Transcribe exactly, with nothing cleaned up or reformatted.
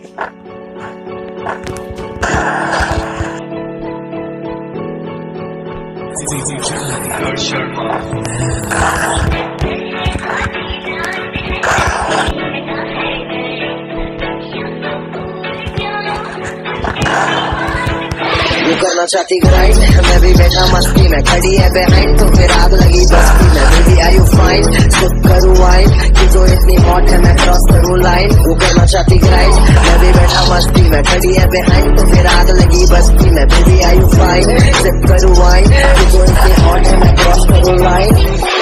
करना चाहती ग्राइंड, मैं भी बैठा मस्ती में, खड़ी है बिहाइंड तो फिर आग लगी बस्ती में। Baby are you fine, sip करूँ वाइन, कि तो इतनी हॉट है मैं क्रॉस करूँ लाइन। वो करना चाहती ग्राइंड, मैं भी बैठा मस्ती में, खड़ी है बिहाइंड तो फिर आग लगी बस्ती में। Baby are you fine, sip करूँ वाइन, कि तो इतनी हॉट है मैं क्रॉस करूँ लाइन।